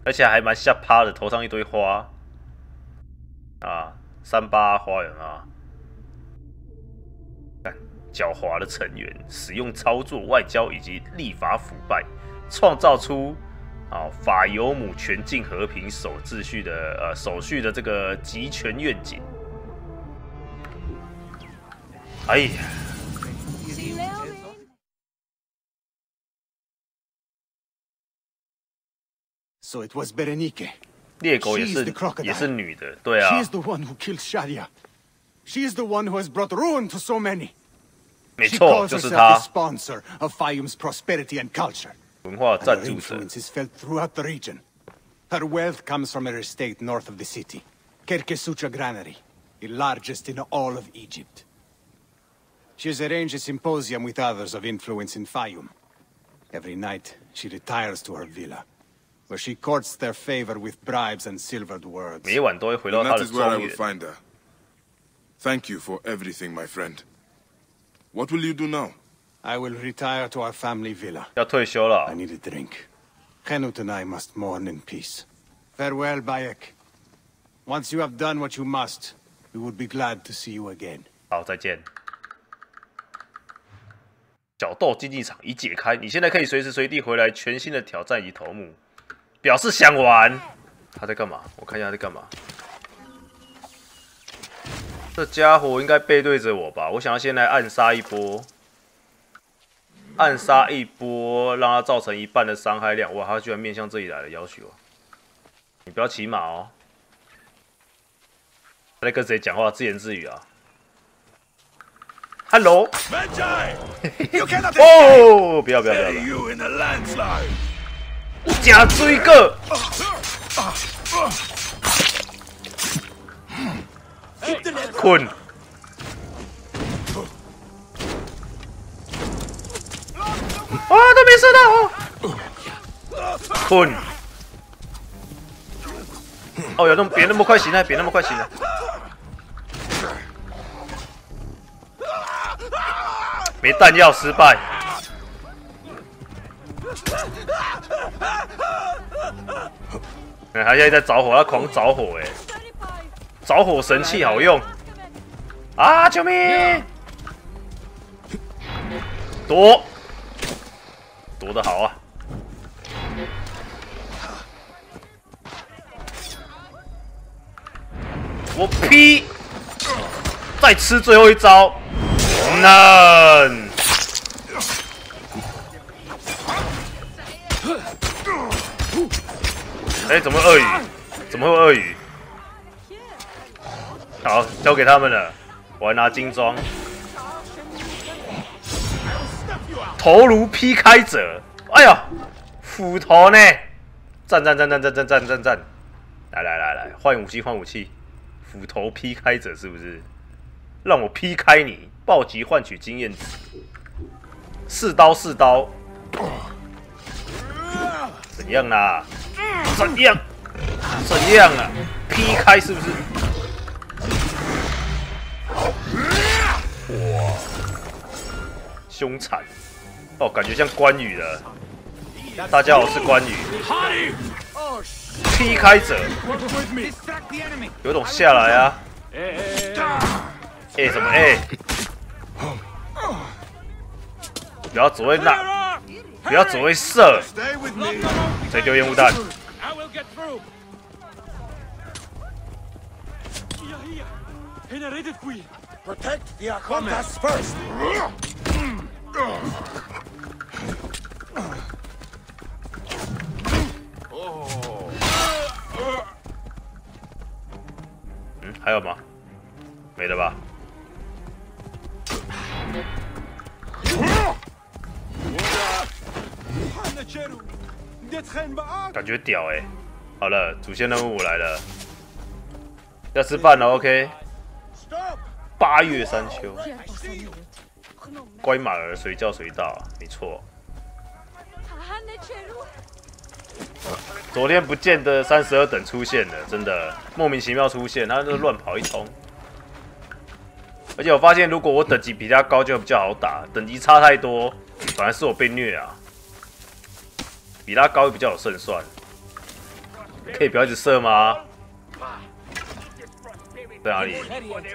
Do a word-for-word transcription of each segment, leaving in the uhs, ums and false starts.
而且还蛮吓趴的，头上一堆花啊，三八花园啊，狡猾的成员使用操作、外交以及立法腐败，创造出啊法尤姆全境和平、守秩序的呃守序的这个集权愿景。哎呀！ So it was Berenice. 猎狗也是也是女的，对啊。 She is the one who killed Shadia. She is the one who has brought ruin to so many. 没错，就是她。 She calls herself the sponsor of Fayum's prosperity and culture. 文化赞助者。 Her influence is felt throughout the region. Her wealth comes from her estate north of the city, Kerkesucha Granary, the largest in all of Egypt. She has arranged a symposium with others of influence in Fayum. Every night, she retires to her villa, where she courts their favor with bribes and silvered words. 每晚都会回到她的庄园。 find her. Thank you for everything, my friend. What will you do now? I will retire to our family villa. 要退休了。 I need a drink. Henut and I must mourn in peace. Farewell, Bayek. Once you have done what you must, we would be glad to see you again. 好，再见。角斗竞技场已解开，你现在可以随时随地回来全新的挑战与头目。表示想玩。他在干嘛？我看一下他在干嘛。这家伙应该背对着我吧？我想要先来暗杀一波。 暗杀一波，让他造成一半的伤害量。哇，他居然面向这里来了，要求你不要骑马哦。他在跟谁讲话？自言自语啊。Hello。哦，不要不要不要！假追个。困。 啊，都没射到哦！困。哦，有那么别那么快醒来，别那么快醒来。没弹药，失败。哎，他现在在着火，他狂着火哎！着火神器好用啊！救命！躲。 躲得好啊！我劈，再吃最后一招，能！哎，怎么鳄鱼？怎么会有鳄鱼？好，交给他们了，我还拿金装。 头颅劈开者，哎呀，斧头呢？战战战战战战战战战！来来来来，换武器换武器，斧头劈开者是不是？让我劈开你，暴击换取经验值，四刀四刀，怎样啦？怎样？怎样啊？劈开是不是？哇，凶残！ 哦，感觉像关羽了。大家好，我是关羽。劈开者，有种下来啊！哎，什么哎？不要只会那，不要只会射。谁丢烟雾弹？嗯，还有吗？没了吧？感觉屌哎、欸！好了，主线任务我来了，要吃饭了 ，OK。八月三秋，乖马儿随叫随到，没错。昨天不见的三十二等出现了，真的莫名其妙出现，他就乱跑一通。而且我发现，如果我等级比他高，就比较好打；等级差太多，反而是我被虐啊。比他高比较有胜算。 可以不要一直射吗？在哪里？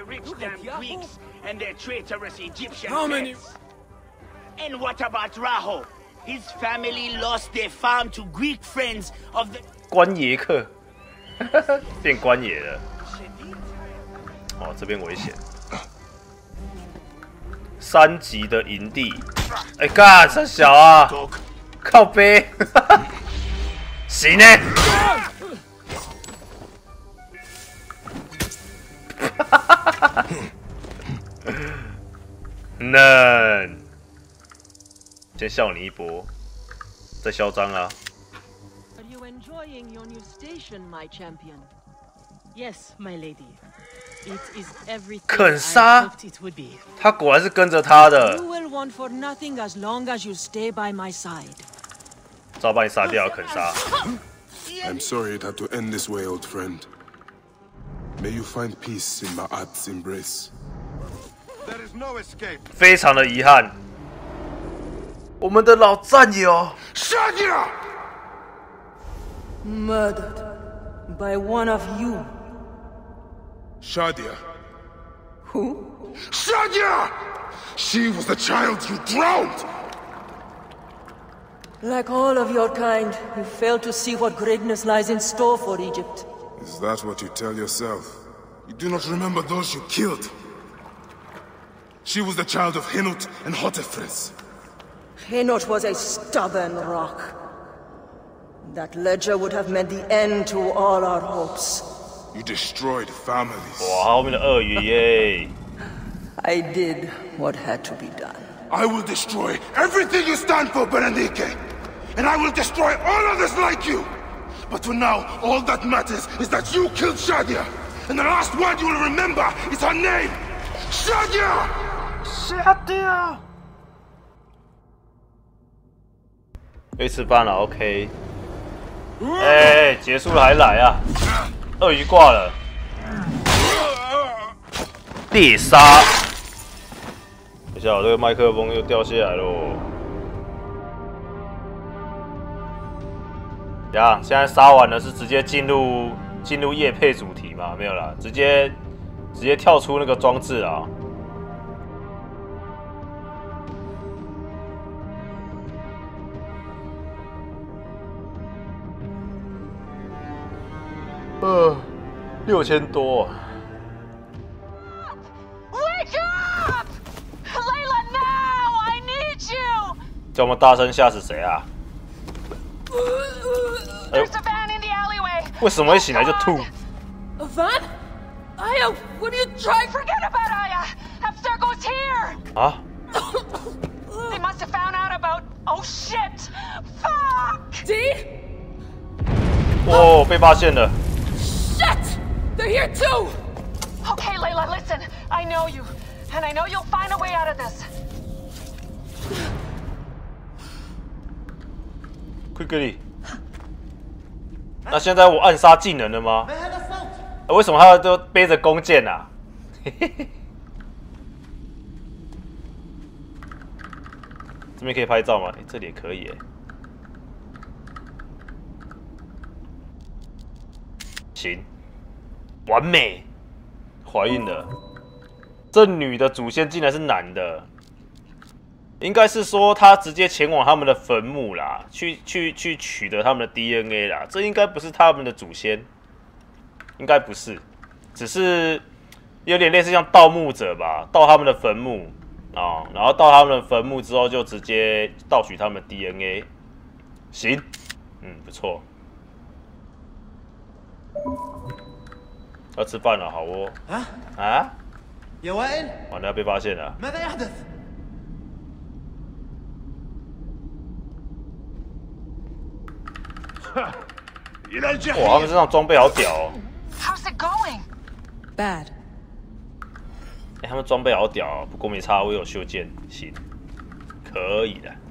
How many? And what about Raho? His family lost their farm to Greek friends of the. 官爷客，变官爷了。哦，这边危险。三级的营地，哎、欸，干，这小啊，靠背，行呢。嫩，先笑你一波，再嚣张啊！ Are you enjoying your new station, my champion? Yes, my lady. It is everything 肯 I 杀 hoped it would be. 他果然是跟着他的， You will want for nothing as long as you stay by my side. 照把你杀掉，肯杀。 I'm sorry it had to end this way, old friend. May you find peace in Ma'at's embrace. There is no escape. 非常的遗憾，我们的老战友 Shadia! Murdered by one of you. Shadia. Who? Shadia! She was the child you drowned! Like all of your kind, you fail to see what greatness lies in store for Egypt. Is that what you tell yourself? You do not remember those you killed. She was the child of Henut and Hotefres. Henot was a stubborn rock. That ledger would have meant the end to all our hopes. You destroyed families. 哇，后面的鳄鱼耶！ I did what had to be done. I will destroy everything you stand for, Berenike! And I will destroy all others like you! But for now, all that matters is that you killed Shadia! And the last word you will remember is her name! Shadia! Shadia! 可以吃饭了 ，OK。哎、欸，结束了还来啊！鳄鱼挂了，猎杀。等一下，我这个麦克风又掉下来喽。呀，现在杀完了是直接进入进入业配主题吗？没有啦，直接直接跳出那个装置啊。呃，六千多。 Wake up! Layla, now! I need you! 叫我们大声吓死谁啊？ There's a van in the alleyway. 为什么一醒来就吐？ A van? Aya, what are you trying? Forget about Aya. Abstergo's here. 啊？ They must have found out about. Oh shit! Fuck! D? 哦，被发现了。 Shit! They're here too! Okay, Layla, listen. I know you, and I know you'll find a way out of this. Quickly。那现在我暗杀技能了吗？啊、为什么他都背着弓箭啊？嘿嘿嘿。这边可以拍照吗？欸、这里也可以哎。行，完美。怀孕了，这女的祖先竟然是男的，应该是说她直接前往他们的坟墓啦，去去去取得他们的 D N A 啦，这应该不是他们的祖先，应该不是，只是有点类似像盗墓者吧，盗他们的坟墓啊、哦，然后盗他们的坟墓之后就直接盗取他们的 D N A， 行，嗯，不错。要吃饭了，好哦。 啊啊！ يا وائل 完了，要被发现了。 ماذا يحدث؟ 哇，他们身上装备好屌哦！ How's it going? Bad. 哎、欸，他们装备好屌哦，不过没差，我有修剑，行，可以的。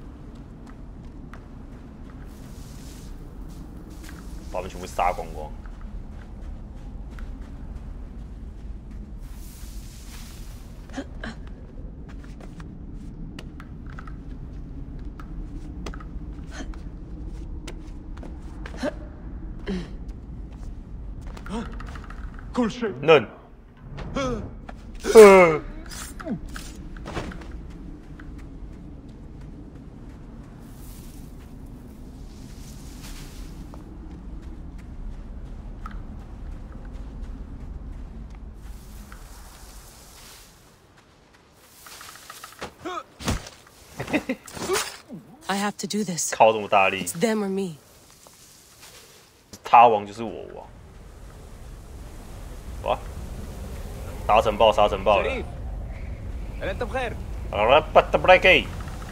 把他们全部杀光光。 كل شيء. 嫩。呃。 I have to do this. 靠这么大力 It's them or me. 他王就是我王。哇！沙尘暴，沙尘暴了。 هل أنت بخير؟ 好了，不得不来给。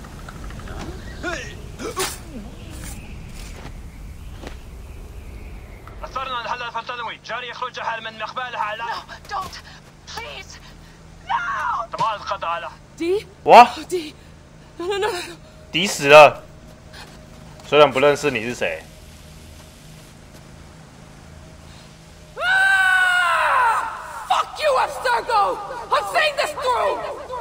أثرنا الحدث التنوي جاري يخرج حال من مقبالها على No, don't. Please. No! تبغى القضاء على D? 哇！ D. No, no, no, no. 敌死了。虽然不认识你是谁。 Fuck you, Abstergo! I'm seeing this through!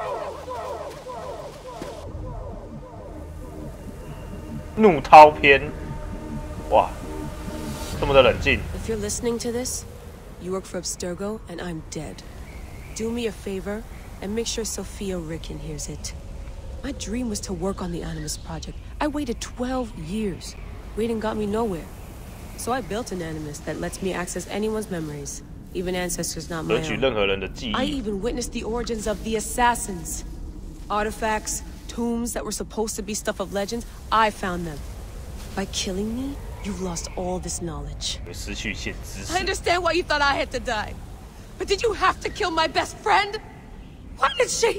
怒涛篇，哇，这么的冷静。 If you're listening to this, you work for Abstergo and I'm dead. Do me a favor and make sure Sophia Ricken hears it. My dream was to work on the Animus Project. I waited twelve years. Waiting got me nowhere. So I built an Animus that lets me access anyone's memories, even ancestors not my 夺取 own. 任何人的记 I 忆。 even witnessed the origins of the assassins. Artifacts, tombs that were supposed to be stuff of legends, I found them. By killing me, you've lost all this knowledge. 会失去一切知 I 识。 understand why you thought I had to die. But did you have to kill my best friend? Why did she...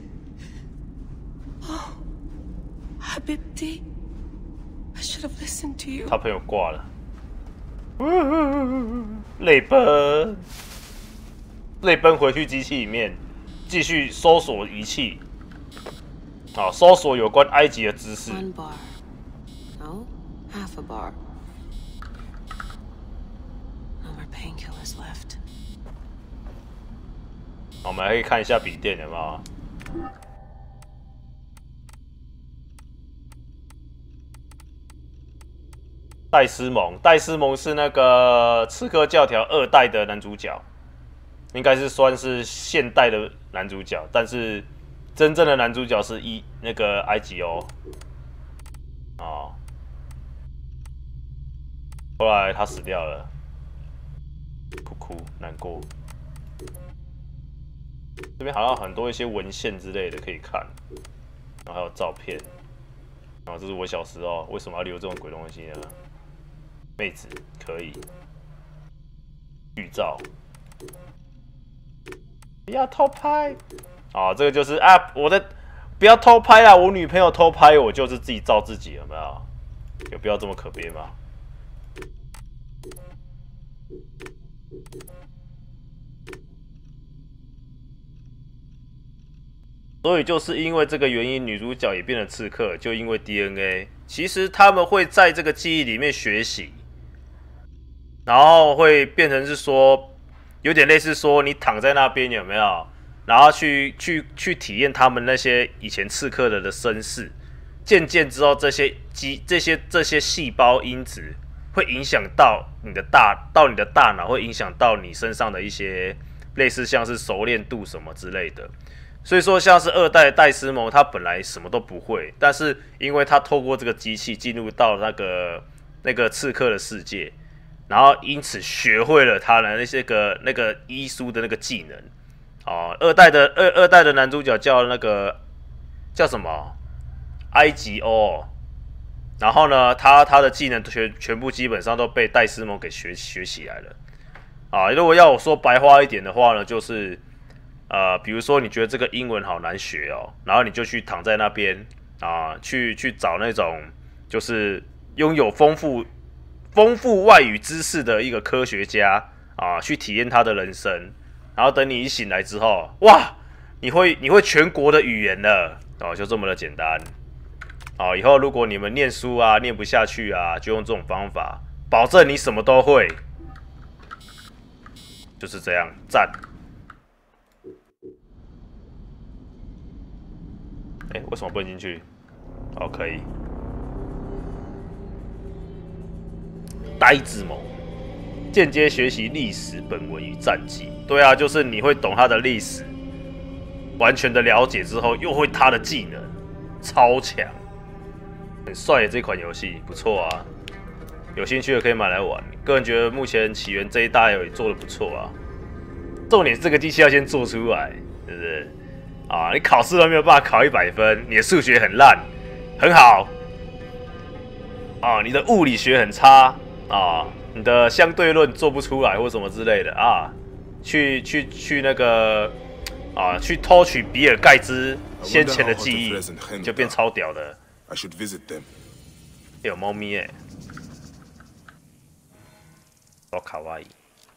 Oh, Habibti. I should have listened to you. 他朋友挂了，泪奔，泪奔回去机器里面，继续搜索仪器，啊，搜索有关埃及的知识。 One bar. No, half a bar. No more painkillers left. 我们来可以看一下笔电有没有？戴斯蒙，戴斯蒙是那个《刺客教条》二代的男主角，应该是算是现代的男主角，但是真正的男主角是一那个埃及哦，哦，后来他死掉了，哭哭难过。这边好像很多一些文献之类的可以看，然后还有照片，然后这是我小时候为什么要留这种鬼东西呢？妹子可以预照，不要偷拍啊！这个就是啊，我的不要偷拍啊！我女朋友偷拍我，就是自己照自己，有没有？有必要这么可悲吗？所以就是因为这个原因，女主角也变成刺客，就因为 D N A。其实他们会在这个记忆里面学习，然后会变成是说，有点类似说你躺在那边有没有，然后去去去体验他们那些以前刺客的的身世，渐渐之后这些基这些这些细胞因子会影响到你的大到你的大脑，会影响到你身上的一些类似像是熟练度什么之类的。所以说，像是二代的戴斯蒙，他本来什么都不会，但是因为他透过这个机器进入到那个那个刺客的世界，然后因此学会了他的那些个那个医书的那个技能。哦，二代的二二代的男主角叫那个叫什么埃及欧，然后呢，他他的技能全全部基本上都被戴斯蒙给学学起来了。啊，如果要我说白话一点的话呢，就是。呃，比如说你觉得这个英文好难学哦，然后你就去躺在那边啊、呃，去去找那种就是拥有丰富丰富外语知识的一个科学家啊、呃，去体验他的人生。然后等你一醒来之后，哇，你会你会全国的语言了哦，就这么的简单。哦，以后如果你们念书啊念不下去啊，就用这种方法，保证你什么都会。就是这样，赞。哎、欸，为什么不能进去？哦，可以。呆子萌， 间接学习历史本文与战绩。对啊，就是你会懂他的历史，完全的了解之后，又会他的技能，超强，很帅的这款游戏，不错啊。有兴趣的可以买来玩。个人觉得目前起源这一代也做的不错啊。重点是这个机器要先做出来，是不是？啊，你考试都没有办法考一百分，你的数学很烂，很好。啊，你的物理学很差啊，你的相对论做不出来或什么之类的啊，去去去那个啊，去偷取比尔盖茨先前的记忆，你就变超屌的。有猫咪耶，好卡哇伊。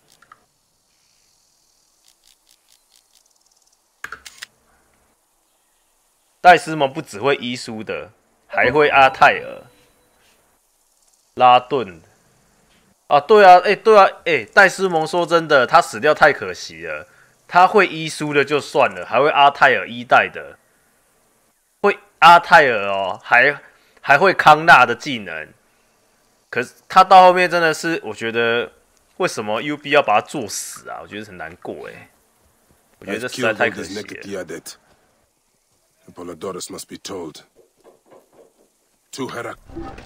戴斯蒙不只会伊苏的，还会阿泰尔、拉顿。啊，对啊，哎、欸，对啊，哎、欸，戴斯蒙说真的，他死掉太可惜了。他会伊苏的就算了，还会阿泰尔一代的，会阿泰尔哦，还还会康纳的技能。可是他到后面真的是，我觉得为什么 U B 要把他做死啊？我觉得很难过哎，我觉得这实在太可惜了。 Apollodorus must be told. To Herac.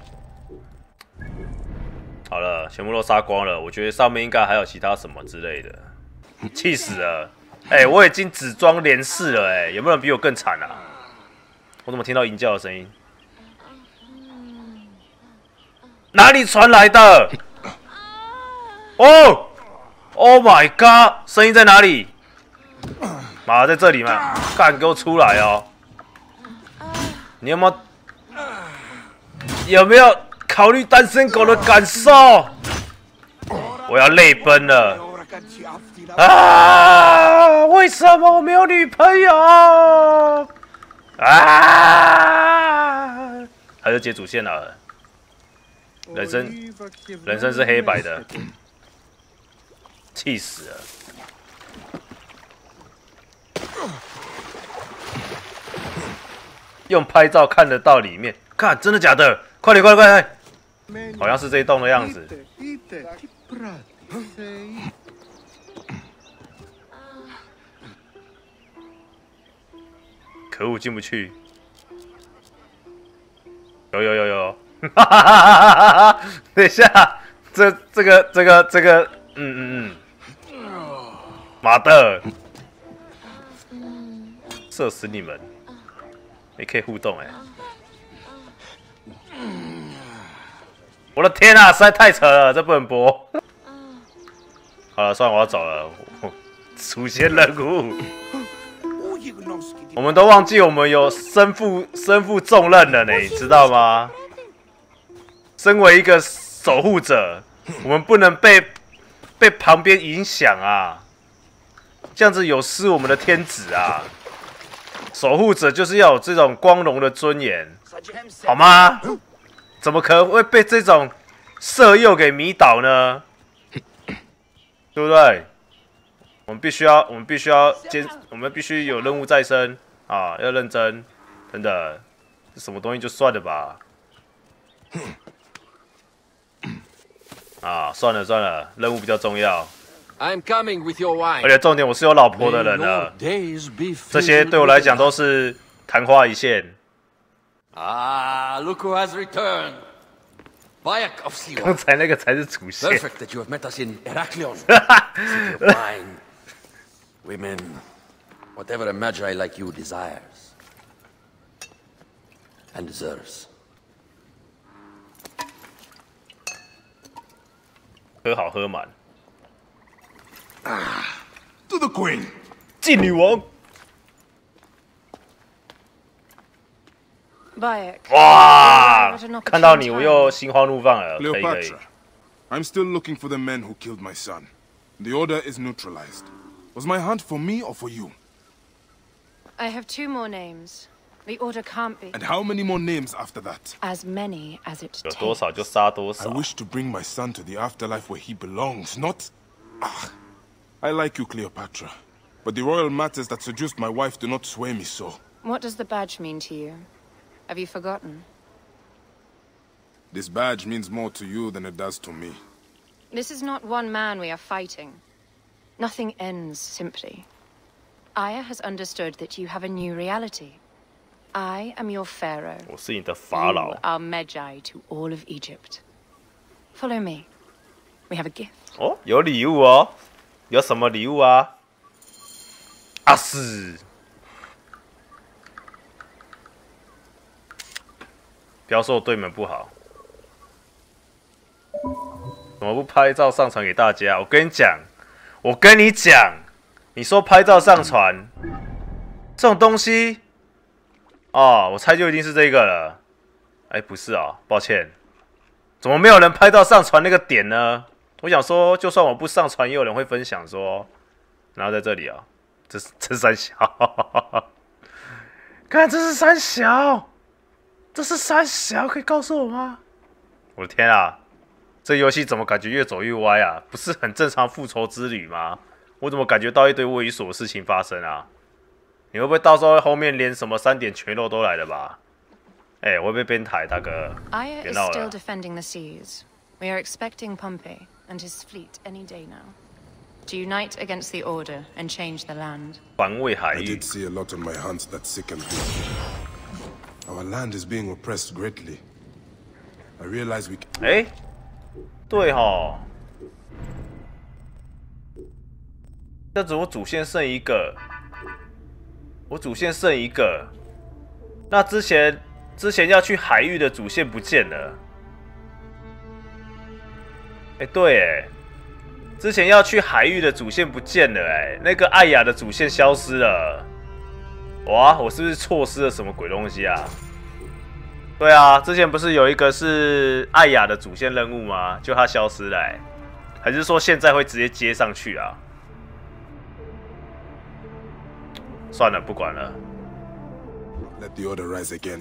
好了，全部都杀光了。我觉得上面应该还有其他什么之类的。气死了！哎、欸，我已经只装连四了、欸，哎，有没有人比我更惨啊？我怎么听到鹰叫的声音？哪里传来的？哦 ，Oh my God！ 声音在哪里？妈，在这里嘛！干，给我出来哦！你有没有有没有考虑单身狗的感受？我要泪奔了！啊！为什么我没有女朋友？啊！还是接主线了。人生，人生是黑白的，气死了！用拍照看得到里面，看真的假的？快点快点快点！好像是这一栋的样子。可恶，进不去。有有有有，哈哈哈哈哈哈！等一下，这这个这个这个，嗯嗯嗯，妈的，射死你们！也可以互动哎、欸！我的天啊，实在太扯了，这不能播。好了，算了，我要走了。出现任务，我们都忘记我们有身负身负重任了呢，你知道吗？身为一个守护者，我们不能被被旁边影响啊，这样子有失我们的天职啊。守护者就是要有这种光荣的尊严，好吗？怎么可能会被这种色诱给迷倒呢？对不对？我们必须要，我们必须要坚，我们必须有任务在身啊！要认真，真的，这什么东西就算了吧。啊，算了算了，任务比较重要。 I'm coming with your wine. 而且重点，我是有老婆的人了，这些对我来讲都是昙花一现。 Ah, look who has returned. Bayek of Siwa. 刚才那个才是主线。 Perfect that you have met us in Heraklion. City of wine, women, whatever a magi like you desires and deserves. 喝好喝满。 Ah, to the queen. 晋女王。哇！看到你，我又心花怒放了。可以可以。 I'm still looking for the men who killed my son. The order is neutralized. Was my hunt for me or for you? I have two more names. The order can't be. And how many more names after that? As many as it takes. 有多少就杀多少。 I wish to bring my son to the afterlife where he belongs, not... Ah, I like you, Cleopatra. But the royal matters that seduced my wife do not sway me so. What does the badge mean to you? Have you forgotten? This badge means more to you than it does to me. This is not one man we are fighting. Nothing ends simply. Aya has understood that you have a new reality. I am your pharaoh. 我是你的法老。 You are Medjay to all of Egypt. Follow me. We have a gift. 哦，有礼物哦，有什么礼物啊？阿斯，不要说我对你们不好，怎么不拍照上传给大家？我跟你讲，我跟你讲，你说拍照上传这种东西，哦，我猜就一定是这个了。哎，不是啊，抱歉，怎么没有人拍照上传那个点呢？我想说，就算我不上传，也有人会分享说，然后在这里啊，这是这是三小，看这是三小，这是三小，可以告诉我吗？我的天啊，这游戏怎么感觉越走越歪啊？不是很正常复仇之旅吗？我怎么感觉到一堆猥琐的事情发生啊？你会不会到时候后面连什么三点全漏都来了吧？哎、欸，我会被编台，大哥，别闹了。 Aya is still defending the seas. We are expecting Pompey and his fleet any day now. To unite against the Order and change the land. 防卫海域。 I did see a lot on my hunts that sickened me. Our land is being oppressed greatly. I realize we. 哎，对哈，这怎么主线剩一个？我主线剩一个，那之前之前要去海域的主线不见了。哎，对，哎，之前要去海域的主线不见了，哎，那个艾雅的主线消失了。哇，我是不是错失了什么鬼东西啊？对啊，之前不是有一个是艾雅的主线任务吗？就它消失了，哎，还是说现在会直接接上去啊？ 算了，不管了。 Let the order rise again.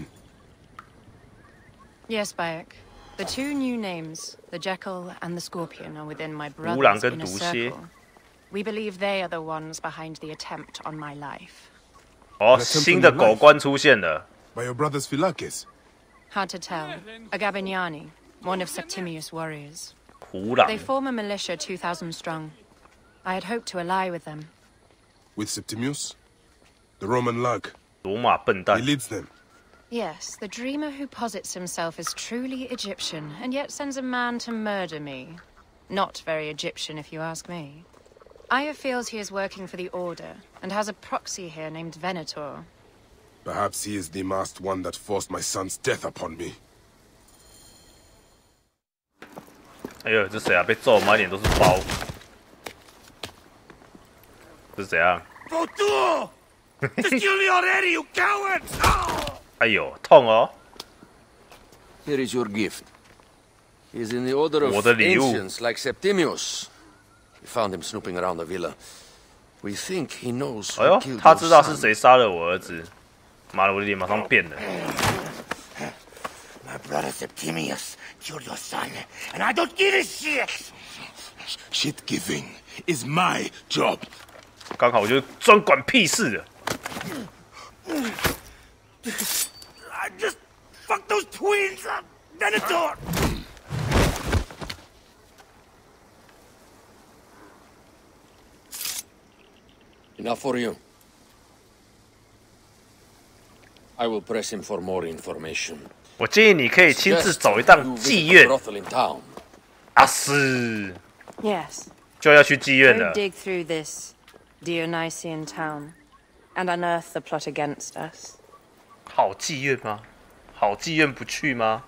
Yes, Bayek. The two new names, the Jekyll and the Scorpion, are within my brother's inner circle. We believe they are the ones behind the attempt on my life. 哦，新的狗官出现了。 By your brother's Philakis. Hard to tell. A Gabignani, one of Septimius' warriors. 胡狼。 They form a militia two thousand strong. I had hoped to ally with them. With Septimius? The Roman lug. 罗马笨蛋。 He leads them. Yes, the dreamer who posits himself as truly Egyptian, and yet sends a man to murder me. Not very Egyptian, if you ask me. Aya feels he is working for the Order, and has a proxy here named Venator. Perhaps he is the masked one that forced my son's death upon me. 哎呦，这谁啊？被揍满脸都是包。这是怎样？ Just kill me already, you coward! 哎呦，痛哦！ Here is your gift. He is in the order of 我的礼物。 ancients like Septimius. We found him snooping around the villa. We think he knows 哎 who 呦， killed 他 your 知道是 son. 谁杀了我儿子。妈的，我的脸马上变了。 My brother Septimius killed your son, and I don't give a shit! Shit giving is my job. 刚好我就专管屁事了。 I just fuck those twins up, Venator! Enough for you. I will press him for more information. 我建议你可以亲自走一趟妓院。 Brothel in town. 阿斯， Yes. 就要去妓院 Go 了。 dig through this Dionysian town, and unearth the plot against us. 好妓院吗？好妓院不去吗？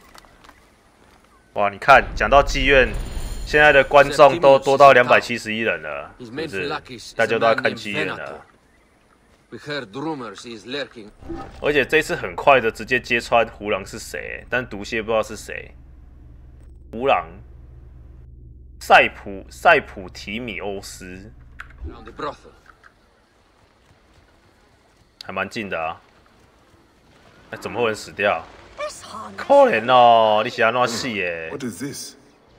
哇，你看，讲到妓院，现在的观众都多到两百七十一人了，是不是？大家都在看妓院了。 We heard rumors he is lurking. 而且这次很快的直接揭穿胡狼是谁，但毒蝎不知道是谁。胡狼，塞普塞普提米欧斯， Round the brothel. 还蛮近的啊。哎，怎么会有人死掉？可怜哦，你喜欢那戏耶？ What is this?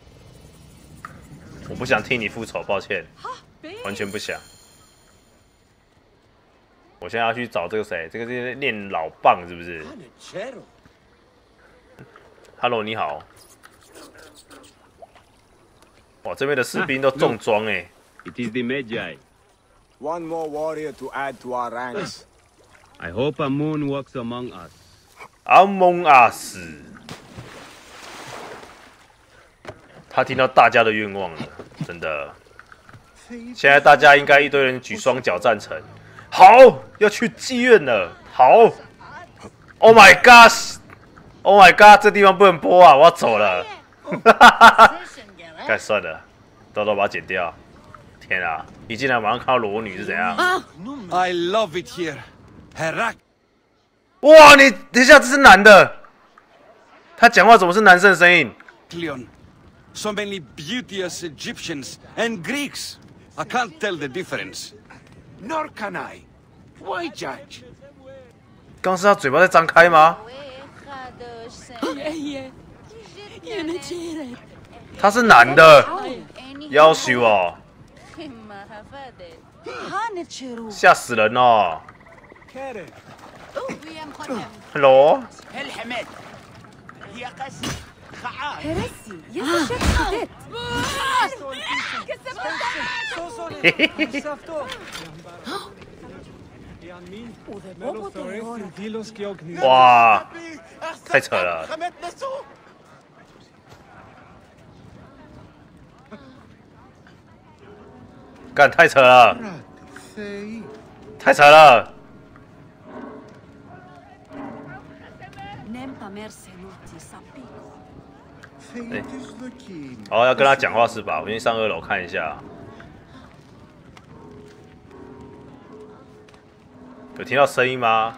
我不想替你复仇，抱歉，完全不想。我现在要去找这个谁？这个是练老棒是不是 ？Hello， 你好。 哇，这边的士兵都重装哎。 It is the Magi. One more warrior to add to our ranks. I hope a moon walks among us. Among us。他听到大家的愿望了，真的。现在大家应该一堆人举双脚赞成。好，要去妓院了。好。Oh my god！Oh my god！ 这地方不能播啊，我要走了。该算了，到时候把它剪掉。天啊！一进来马上看到裸女是怎样 ？I love it here. Herak。 哇，你等一下，这是男的。他讲话怎么是男生的声音 ？Cleon, so many beauteous Egyptians and Greeks. I can't tell the difference. Nor can I. Why judge? 刚是他嘴巴在张开吗？他是男的，要求哦，吓死人哦 ！Hello。哇，太扯了！干，太扯了！太扯了！欸、哦，要跟他讲话是吧？我先上二楼看一下。有听到声音吗？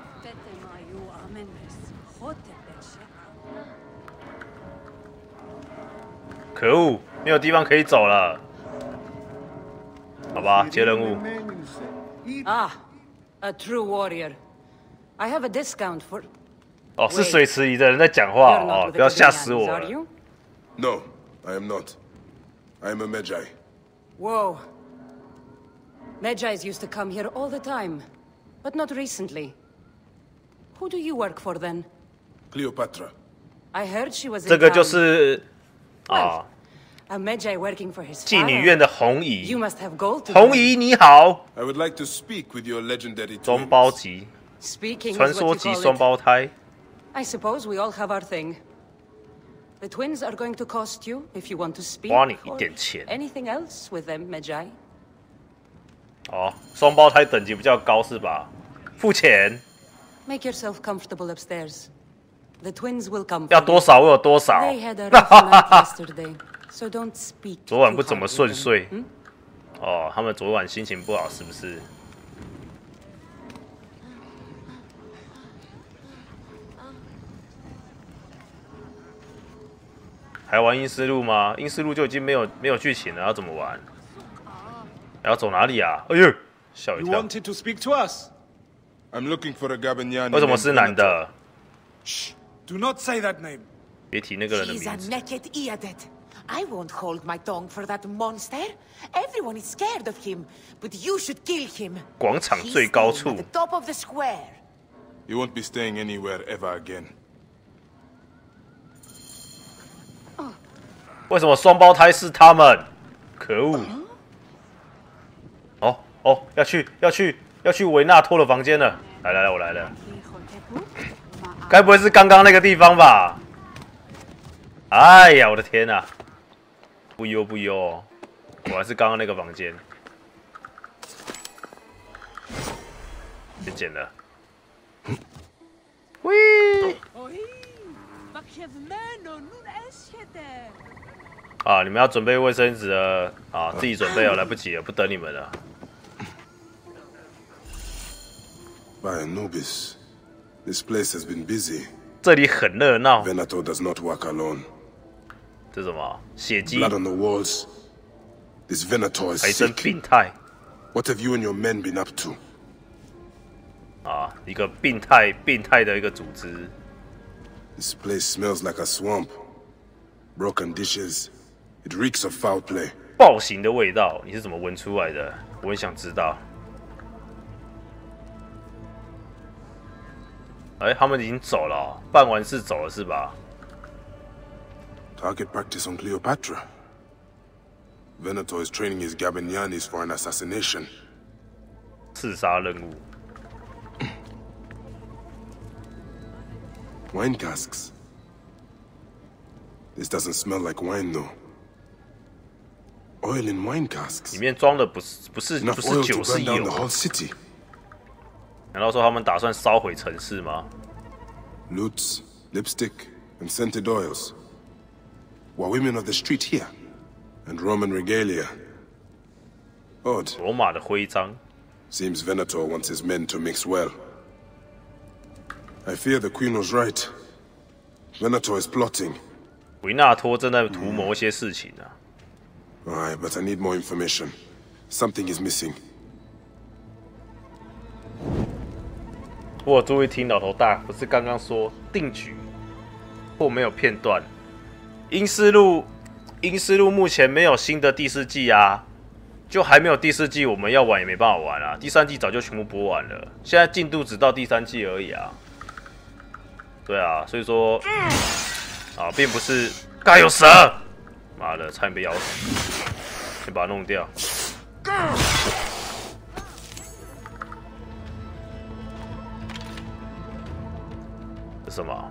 可恶，没有地方可以走了。好吧，接任务。 Ah, a true warrior. I have a discount for. 哦，是水池里的人在讲话哦，不要吓死我了。 No, I am not. I am a Magi. Whoa. Magi's used to come here all the time, but not recently. Who do you work for then? Cleopatra. I heard she was in 这个就是啊， a Magi working for his 妓女院的红姨。 You must have gold. 红姨你好。 I would like to speak with your legendary 双胞级，传说级双胞胎。 I suppose we all have our thing. The twins are going to cost you if you want to speak. 花你一点钱。 Anything else with them, Magi? 哦，双胞胎等级比较高是吧？付钱。 Make yourself comfortable upstairs. The twins will come. 要多少我有多少。 They had a rough night yesterday, so don't speak. 昨晚不怎么顺遂。哦，他们昨晚心情不好是不是？ 还玩阴尸路吗？阴尸路就已经没有没有剧情了，要怎么玩？要走哪里啊？哎呦，吓我一跳！ wanted to speak to us? I'm looking for a Gabaniani. 为什么是男的？ Shh! Do not say that name. 别提那个人的名 He's a 字。 naked Iadet. I won't hold my tongue for that monster. Everyone is scared of him, but you should kill him. 广场最高处。 At the top of the square. You won't be staying anywhere ever again. 为什么双胞胎是他们？可恶！哦哦，要去要去要去维纳托的房间了。来来来，我来了。该不会是刚刚那个地方吧？哎呀，我的天哪！不优不优哦，果然是刚刚那个房间。先捡了。喂！啊！你们要准备卫生纸了啊！自己准备哦，来不及了，不等你们了。 By Anubis, this place has been busy. 这里很热闹。 Venator does not work alone. 这是什么？血迹。 Blood on the walls. This Venator is 还真 sick. 病态。 What have you and your men been up to? 啊，一个病态、病态的一个组织。 This place smells like a swamp. Broken dishes. It reeks of foul play. 暴行的味道，你是怎么闻出来的？我很想知道。哎，他们已经走了、哦，办完事走了是吧？ Target practice on Cleopatra. Venator is training his Gabinianis for an assassination. 刺杀任务。 Wine casks. This doesn't smell like wine, though. Oil in wine casks. 里面装的不是不是 Enough 不是 oil 酒 to 是 burn down 油 the。whole city. 难道说他们打算烧毁城市吗？ Lutes, lipstick, and scented oils. While women of the street here, and Roman regalia. Odd. 罗马的徽章。 Seems Venator wants his men to mix well. I fear the Queen was right. Venator is plotting. 维纳托正在图谋一些事情啊。 Aye, but I need more information. Something is missing. 我有注意听老头大，不是刚刚说定局或没有片段。阴尸路，阴尸路目前没有新的第四季啊，就还没有第四季，我们要玩也没办法玩啊。第三季早就全部播完了，现在进度只到第三季而已啊。对啊，所以说啊，并不是该有蛇，妈的，差点被咬死，先把它弄掉。 是什么？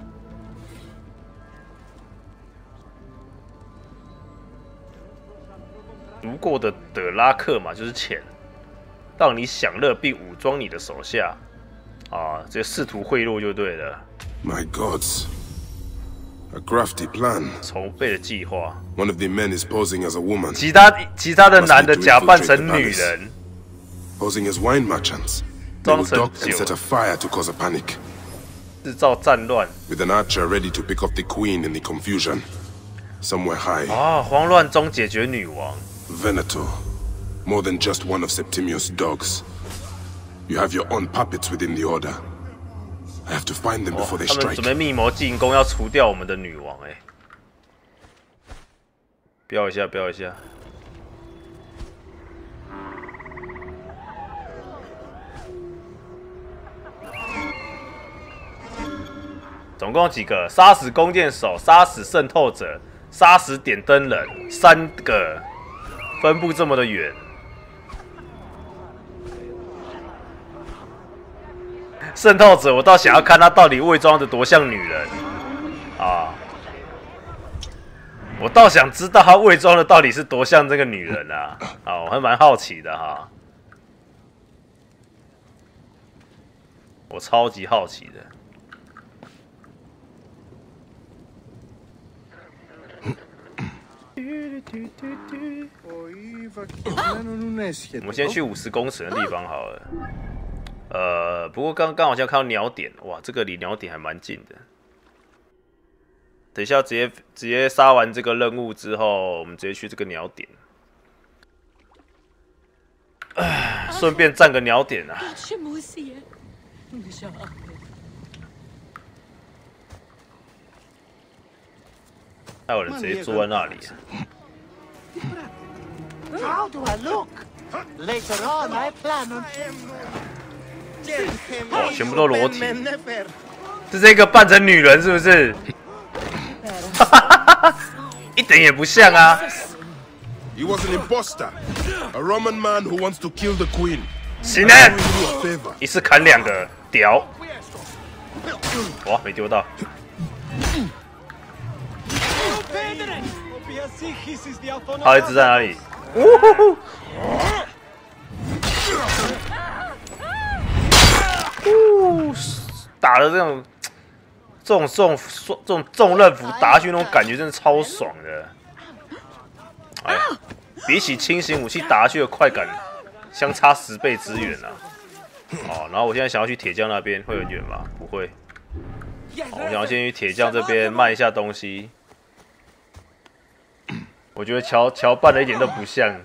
读过的德拉克嘛，就是钱，让你享乐并武装你的手下，啊，这试图贿赂就对了。 My gods. A crafty plan. 筹备的计划。 One of the men is posing as a woman. 其他其他的男的假扮成女人 ，posing as wine merchants. They will dock and set a fire to cause a panic. 制造战乱 With an archer ready to pick off the queen in the confusion. Somewhere high. 啊，慌乱中解决女王。 Venator. More than just one of Septimius' dogs. You have your own puppets within the order. I have to find them before they 他们 strike. 准备密谋进攻，要除掉我们的女王。哎，标一下，标一下。总共几个？杀死弓箭手，杀死渗透者，杀死点灯人，三个，分布这么的远。 渗透者，我倒想要看他到底伪装的多像女人啊！我倒想知道他伪装的到底是多像这个女人啊！啊，我还蛮好奇的哈，我超级好奇的。我们先去五十公尺的地方好了。 呃，不过刚刚好像看到鸟点，哇，这个离鸟点还蛮近的。等一下直接直接杀完这个任务之后，我们直接去这个鸟点，哎，顺便占个鸟点啊。还有人直接坐在那里啊。 How do I look? Later on, I plan on. 哦，全部都裸体，是这个扮成女人是不是？一点也不像啊。 He was an imposter, a Roman man who wants to kill the queen. 行呢，一次砍两个，屌！哇，没丢到。他一直在哪里？呜呼呼！呜，打的这种、这种、这种、这种重刃斧打下去那种感觉，真的超爽的。哎，比起轻型武器打下去的快感，相差十倍之远啊！哦，然后我现在想要去铁匠那边，会很远吗？不会。我想要先去铁匠这边卖一下东西。我觉得乔乔扮的一点都不像，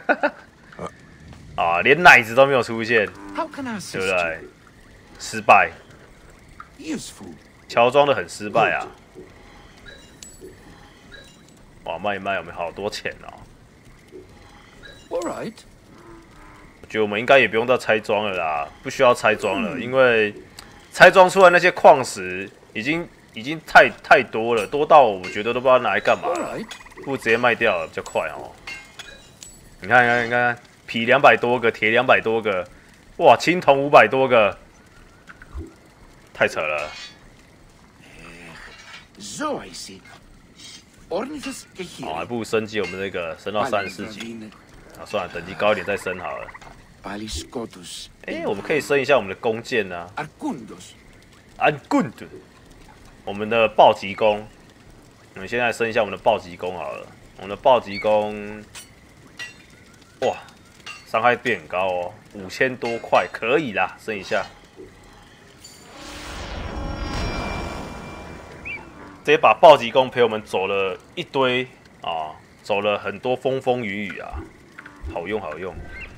啊，连奶子都没有出现，对不对？失败，乔装的很失败啊！哇，卖一卖，我们好多钱哦。 All right. 我觉得我们应该也不用到拆装了啦，不需要拆装了，因为拆装出来那些矿石已经已经太太多了，多到我觉得都不知道拿来干嘛了，不如直接卖掉了比较快哦。 你看，你看，你看，皮两百多个，铁两百多个，哇，青铜五百多个，太扯了。 哦，还不如升级我们这个升到三十四级。啊，算了，等级高一点再升好了。哎、欸，我们可以升一下我们的弓箭呢、啊。安棍的，我们的暴击弓。我们现在升一下我们的暴击弓好了。我们的暴击弓，哇，伤害变很高哦，五千多块，可以啦，升一下。 这把暴击弓陪我们走了一堆啊，走了很多风风雨雨啊，好用好用。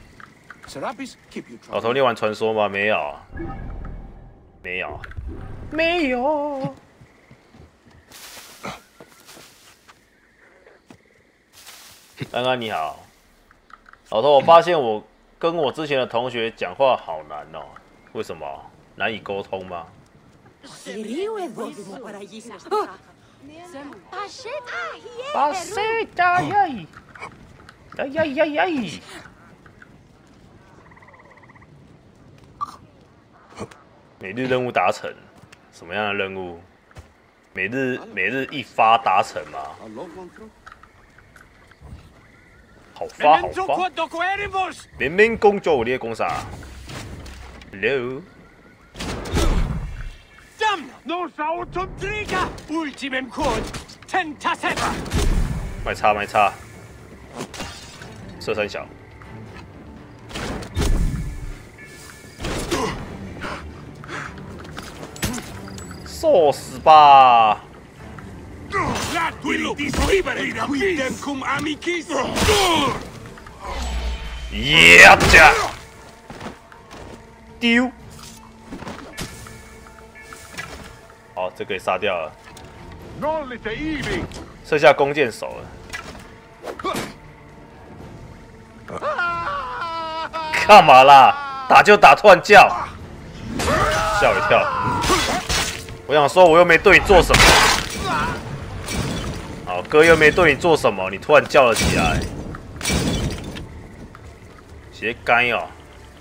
老头，你玩传说吗？没有，没有，没有。安安你好，老头，我发现我跟我之前的同学讲话好难哦，为什么？难以沟通吗？ Paseta, ai, ai, ai, ai, ai. 每日任务达成，什么样的任务？每日每日一发达成吗？好发好发！明明工作你在讲啥 ？Hello。 卖差卖差，射三小，受死吧！耶家丢。 好，这个也杀掉了，剩下弓箭手了。干嘛啦？打就打，突然叫，吓我一跳。我想说，我又没对你做什么。好，哥又没对你做什么，你突然叫了起来，斜该哦。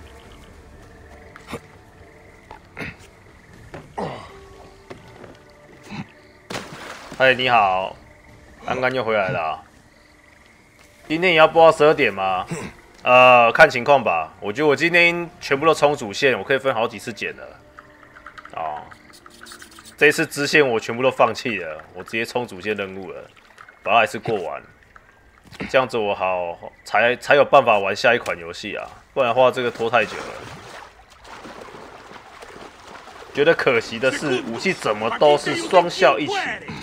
嗨，你好，安安又回来了、啊。今天也要播到十二点吗？呃，看情况吧。我觉得我今天全部都冲主线，我可以分好几次剪了。哦，这一次支线我全部都放弃了，我直接冲主线任务了，把它一次过完。这样子我好才才有办法玩下一款游戏啊，不然的话这个拖太久了。觉得可惜的是，武器怎么都是双效一起。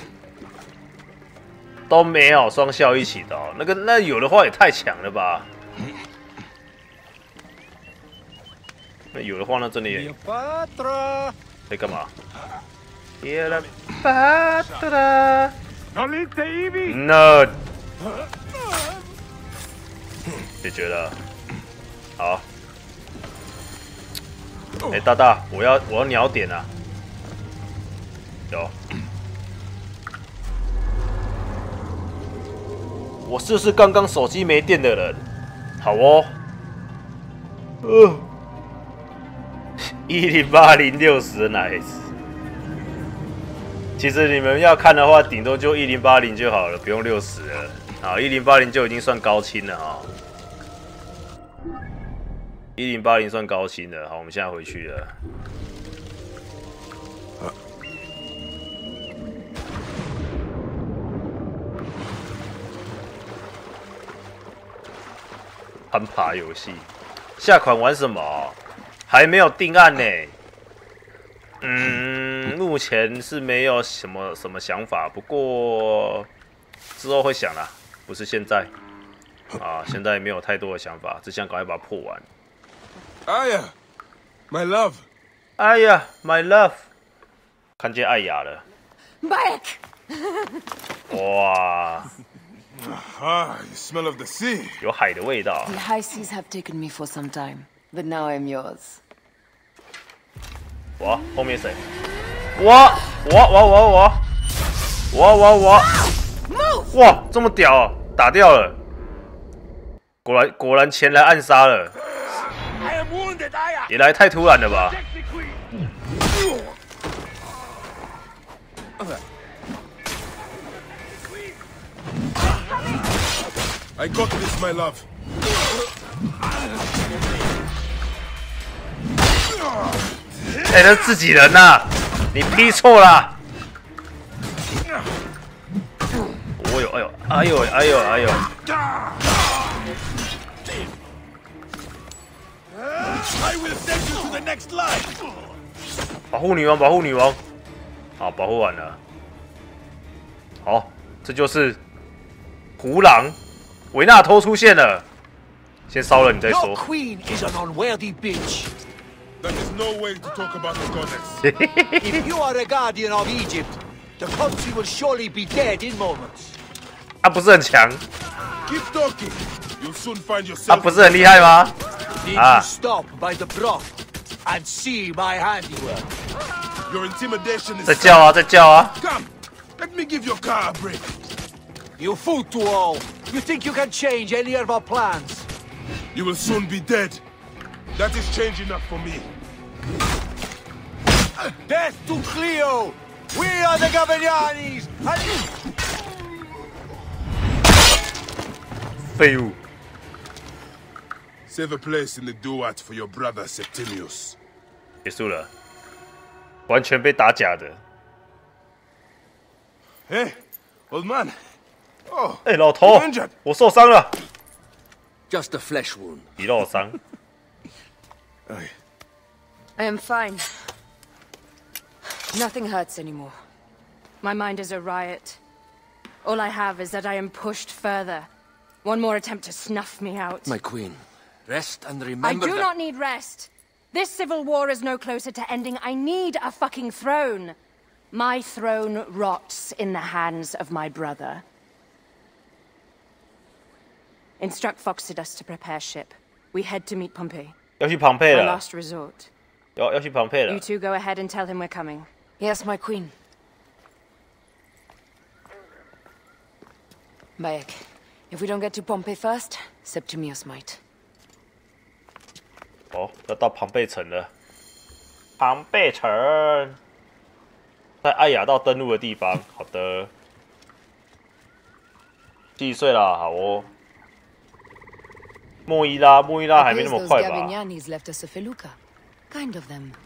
都没有双效一起的、哦，那个那有的话也太强了吧？那有的话那真的也在干嘛？那解决了，好。哎、欸，大大，我要我要鸟点啊！有。 我是不是刚刚手机没电的人？好哦，呃，一零八零六十 nice。其实你们要看的话，顶多就一零八零就好了，不用六十了。啊，一零八零就已经算高清了啊。一零八零算高清了。好，我们现在回去了。 攀爬游戏，下款玩什么？还没有定案呢。嗯，目前是没有什么什么想法，不过之后会想啦，不是现在。啊，现在没有太多的想法，只想赶快把它破完。 哎呀 ，my love， 哎呀 ，my love， 看见艾雅了。 Back。 哇。 Ah, you smell of the sea. 有海的味道。 The high seas have taken me for some time, but now I'm yours. 我后面谁？我我我我我我我我！哇，这么屌、哦，打掉了！ 果然果然前来暗杀了，也来太突然了吧？ I got this, my love. 哎、欸，那是自己人呐、啊，你劈错了。哦呦，哎呦，哎呦，哎呦，哎呦！ I will send you to the next line. 保护女王，保护女王。好，保护完了。好，这就是胡狼维纳托出现了。先烧了你再说。 Your queen is an unworthy bitch. That is no way to talk about the goddess. If you are a guardian of Egypt, the country will surely be dead in moments. 他不是很强？ Keep talking. You'll soon find 他 yourself. 不是很厉害吗？ Did Ah. you stop by the broth and see my handiwork? Your intimidation is. 在叫啊，在叫啊！ Come, let me give your car a break. You fool to all. You think you can change any of our plans? You will soon be dead. That is change enough for me. Death to Cleo! We are the Gaviglianis! 废物！ Save a place in the duat for your brother Septimius. 结束了，完全被打假的。 Hey, old man. Oh, 哎、欸，老头，我受伤了。 Just a flesh wound. 皮肉伤。 I am fine. Nothing hurts anymore. My mind is a riot. All I have is that I am pushed further. One more attempt to snuff me out. My queen, rest and remember I do that... not need rest. This civil war is no closer to ending. I need a fucking throne. My throne rots in the hands of my brother. Instruct Phoxidas to prepare ship. We head to meet Pompey. 要去庞贝 My 了， last resort. 要要去庞贝 You 了。 two go ahead and tell him we're coming. Yes, my queen. Bayek, if we don't get to Pompey first, Septimius might. 哦，要到庞贝城了。庞贝城，在艾雅道登陆的地方。好的，几岁了？好哦。莫伊拉，莫伊拉还没那么 Those 快吧？ Gaviglianis left us a felucca. Kind of them.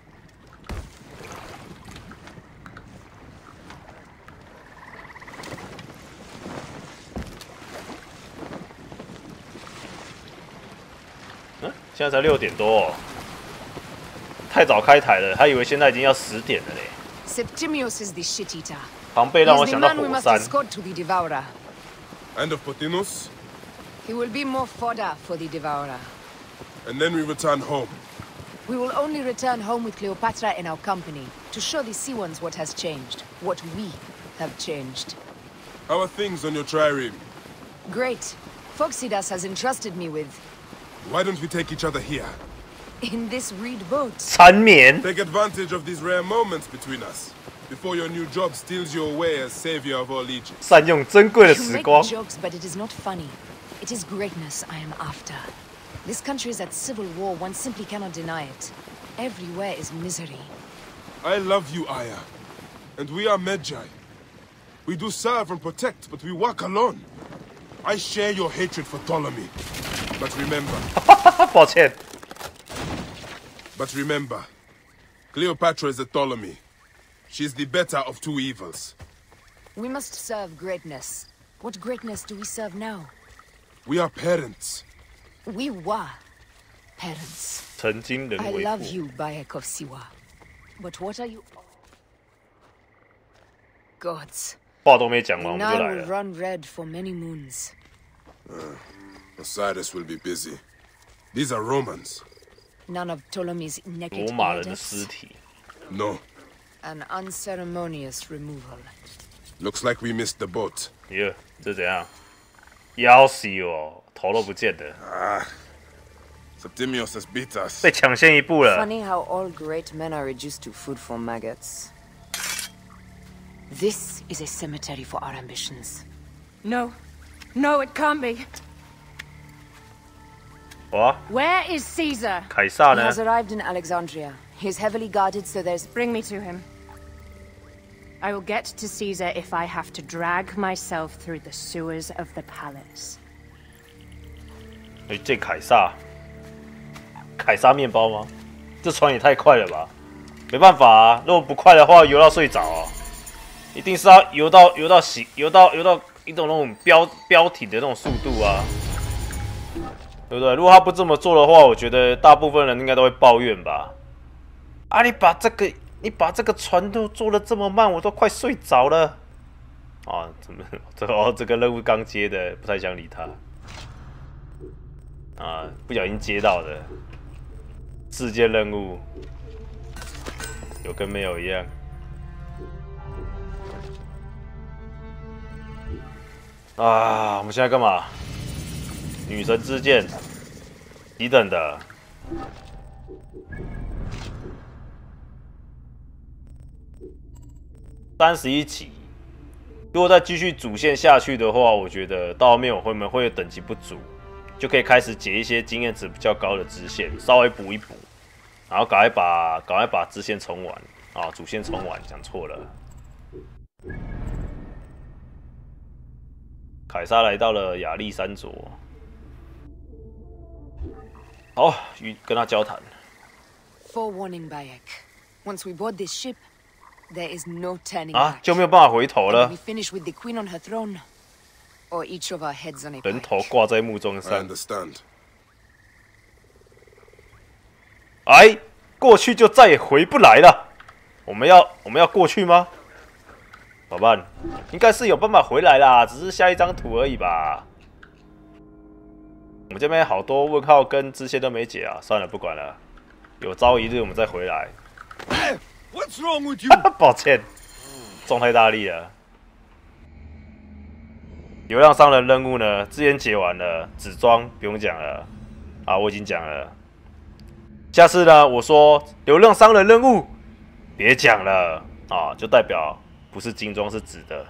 嗯，现在才六点多、哦，太早开台了，还以为现在已经要十点了嘞。 Septimius is the shit-eater. 庞贝让我 He's 想 the 到 man we 火 must 山。 escort to the Devourer. And of Pothinus, He will be more fodder for the Devourer. and then we return home. We will only return home with Cleopatra in our company to show the Sea Ones what has changed, what we have changed. How are things on your trireme? Great. Phoxidas has entrusted me with... Why don't we take each other here? in this reed boat. 缠绵。 Take advantage of these rare moments between us, before your new job steals you away as savior of all Egypt. 善用珍贵的 You 时 make 光。 jokes, but it is not funny. It is greatness I am after. This country is at civil war. One simply cannot deny it. Everywhere is misery. I love you, Aya. And we are Medjay. We do serve and protect, but we work alone. I share your hatred for Ptolemy. But remember... 抱歉。 But remember, Cleopatra is a Ptolemy. She's the better of two evils. We must serve greatness. What greatness do we serve now? We are parents. We were parents. 曾经人 I 为 love 父。 you, Bayek of Siwa. But what are you... Gods. 话都没讲 The 完，我们就 Nile 来 will 了。 run red for many moons. Uh, Osiris will be busy. These are Romans. None of Ptolemy's 罗 naked 马人的 deaths. 尸体。 No. An unceremonious removal. Looks like we missed the boat. 耶，这怎样？要死哦，头都不见的。 Ah. Septimius has beat us. 被抢先一步了。 Funny how all great men are reduced to food for maggots. This is a cemetery for our ambitions. No. No, it can't be. 哇 Where is Caesar? 凯撒 He 呢？ has arrived in Alexandria. He's heavily guarded, so there's... Bring me to him. I will get to Caesar if I have to drag myself through the sewers of the palace. 去见凯撒，凯撒面包吗？这船也太快了吧！没办法啊，如果不快的话，游到睡着哦。一定是要游到游到洗游到游到一种那种标标体的那种速度啊，对不对？如果他不这么做的话，我觉得大部分人应该都会抱怨吧。啊，你把这个你把这个船都做的这么慢，我都快睡着了。啊，怎么这哦这个任务刚接的，不太想理他。啊，不小心接到的世界任务，有跟没有一样。啊，我们现在干嘛？女神之剑，几等的？三十一级。如果再继续主线下去的话，我觉得到后面我会们会有等级不足，就可以开始解一些经验值比较高的支线，稍微补一补，然后赶快把赶快把支线冲完啊，主线冲完，讲错了。凯撒来到了亚历山卓，好，与跟他交谈。 Forewarning, Bayek. Once we board this ship, there is no turning 啊， back. 就没有办法回头了。 We finish with the queen on her throne, or each of our heads on a 人 pike. 头挂在木桩上。 I understand. 哎，过去就再也回不来了。我们要我们要过去吗？老伴，应该是有办法回来啦，只是下一张图而已吧。我们这边好多问号跟支线都没解啊，算了，不管了，有朝一日我们再回来。 What's wrong with you? 抱歉，撞太大力了。流浪商人任务呢，之前解完了，纸装不用讲了，啊，我已经讲了。下次呢，我说流浪商人任务，别讲了啊，就代表不是精装是纸的。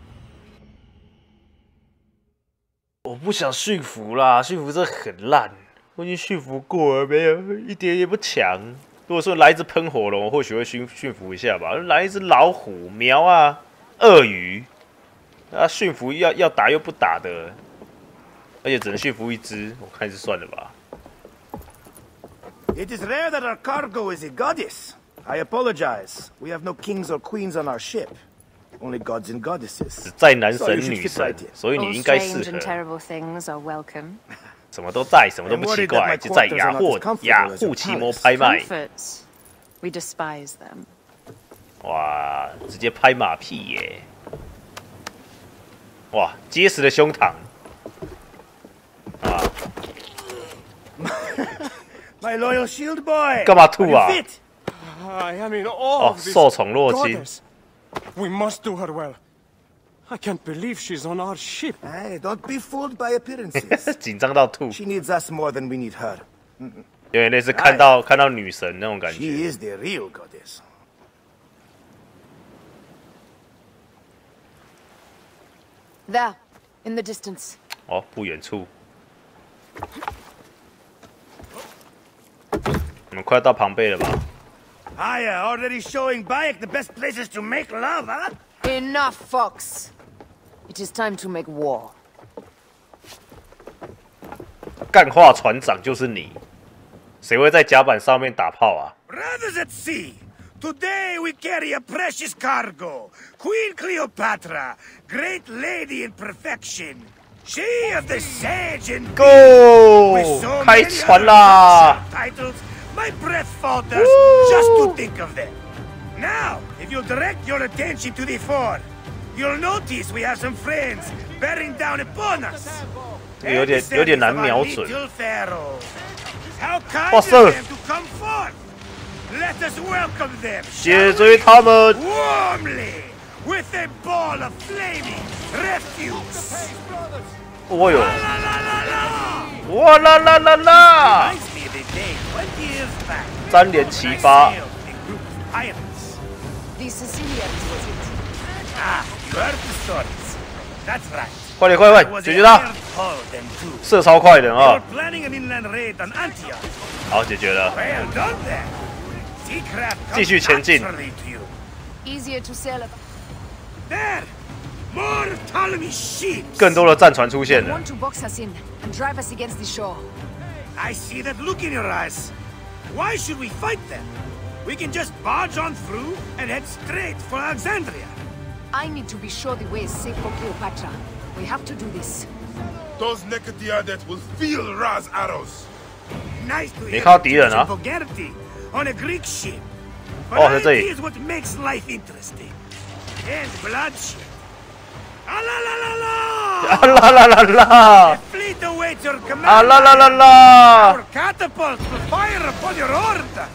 我不想驯服啦，驯服这很烂，我已经驯服过了，没有一点也不强。如果说来一只喷火龙，我或许会驯驯服一下吧。来一只老虎、苗啊、鳄鱼，啊，驯服要要打又不打的，而且只能驯服一只，我看是算了吧。 It is rare that our cargo is a goddess. I apologize. We have no kings or queens on our ship. Only gods and goddesses. 只在男神女神，所以你应该适 All strange and 合。 terrible things are welcome. 什么都在，什么都不奇怪，就在雅虎雅虎奇摩拍卖。 Comforts. We despise them. 哇，直接拍马屁耶！哇，结实的胸膛啊！ My loyal shield boy. 干嘛吐啊？ I am in awe 哦， of this 受宠若惊。 goddess. We must do her well. I can't believe she's on our ship. Hey, don't be fooled by appearances. 紧张到吐， She needs us more than we need her. 有点类似看到看到女神那种感 She 觉。 is the real goddess. There, in the distance. 哦，不远处。你们快到庞贝了吧？ Hiya, already showing Bayek the best places to make love, huh? Enough, Fox. It is time to make war. 干化船长就是你，谁会在甲板上面打炮啊？ Brothers at sea, today we carry a precious cargo. Queen Cleopatra, great lady in perfection. She of the sage and Go! with so 开 many 船 other 啦！ titles, my breath falters just to think of them. Now, if you'll direct your attention to the fore, you'll notice we have some friends bearing down upon us. 这个有点有点难瞄准。 Little pharaohs. How kind 哇 of 塞！ them to come forth. Let us welcome them. 解追他们。 Warmly, with a ball of flaming refuse. 哦哟！哇啦啦啦啦！ Reminds me of a day twenty years back. 三连齐发。 A group of pirates. The Sicilians was it? Ah, you heard the stories. That's right. 快点快点快，解决他！射超快的啊！好，解决了。继续前进。更多的战船出现了。 I see that look in your eyes. Why should we fight them? We can just barge on through and head straight for Alexandria. I need to be sure the way is safe for Cleopatra. We have to do this. Those Nekatiadet will feel Ra's arrows. Nice to 没看到敌人啊！ vulgarity on a Greek ship. 哦，在这里。 Here's what makes life interesting. And bloodshed. Ah la la la la! Ah la la la la! Fleet awaits your command. Ah la la la la! Our catapults will fire upon your order.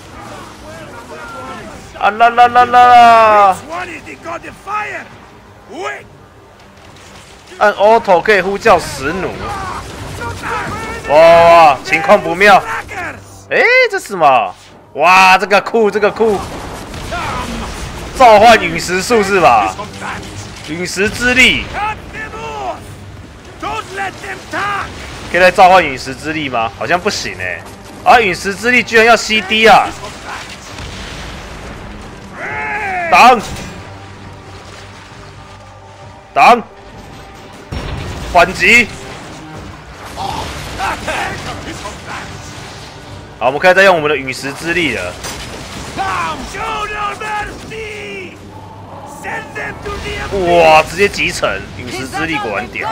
Ah la la la la! Which one is the god of fire? Wait. 按 auto 可以呼叫石弩。哇哇，情况不妙。哎，这是什么？哇，这个酷，这个酷。召唤陨石术是吧？陨石之力。可以来召唤陨石之力吗？好像不行哎。啊，陨石之力居然要 C D 啊！挡！挡！反击！好，我们可以再用我们的陨石之力了。哇，直接集成陨石之力，果然屌！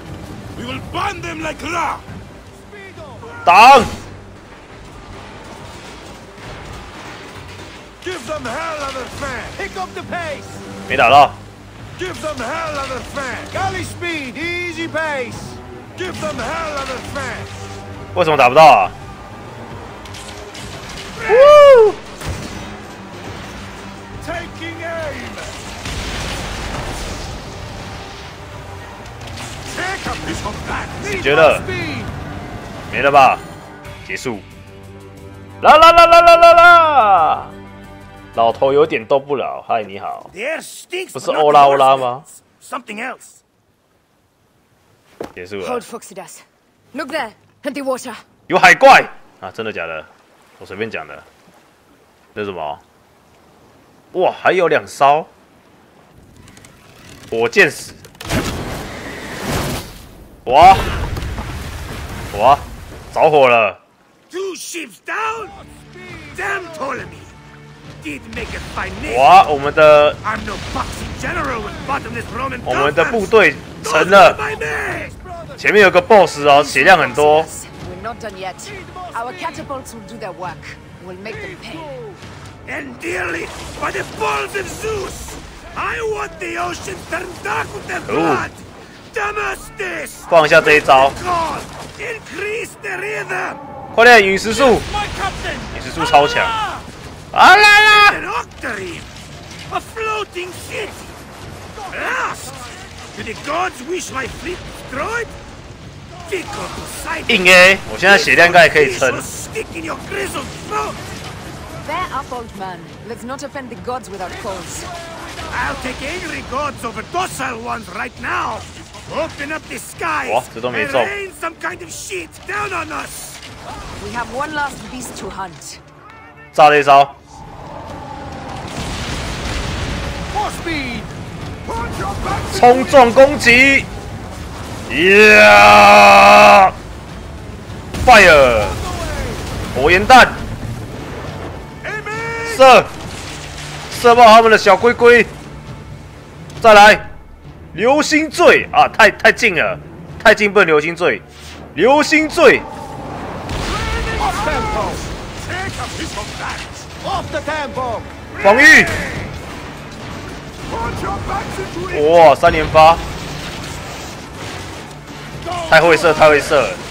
挡！没打到。 Give them hell of a fan. Galley speed, easy pace. Give them hell of a fan. 为什么打不到啊？呜 Taking aim. Take a piece of that. 解决了，没了吧？结束。啦啦啦啦啦啦啦！ 老头有点动不了。嗨，你好。不是欧拉欧拉吗？ Something else. 结束了。 Hold Fuxidas. Look there, at the water. 有海怪啊！真的假的？我随便讲的。这是什么？哇，还有两艘火箭矢。哇哇，着火了。 Two ships down. Damn Ptolemy. Did make a fine name. 哇，我们的 I'm no boxing general with bottomless Roman 我们的部队成了。前面有个 boss 哦，血量很多。 We're not done yet. Our catapults will do their work. We'll make them pay. And dearly, by the balls of Zeus, I want the ocean turned dark with their blood. Damascus. 放一下这一招。 Increase the rhythm. 快点，陨石术！陨石术超强。 啊啦啦 An octary, a floating city. Lost. Do the gods wish my fleet destroyed? Fickle Poseidon. 硬 A， 我现在血量应该也可以撑。 Stick in your grizzled throat. Bear up, old man. Let's not offend the gods without cause. I'll take angry gods over docile ones right now. Open up the skies 哇，这都没中。 and rain some kind of shit down on us. We have one last beast to hunt. 炸了一招。 冲撞攻击！呀 ！Fire！ 火焰弹！射！射爆他们的小龟龟！再来！流星坠啊！太太近了，太近不能流星坠。流星坠！ 防御！哇，三连发！太会射，太会射了！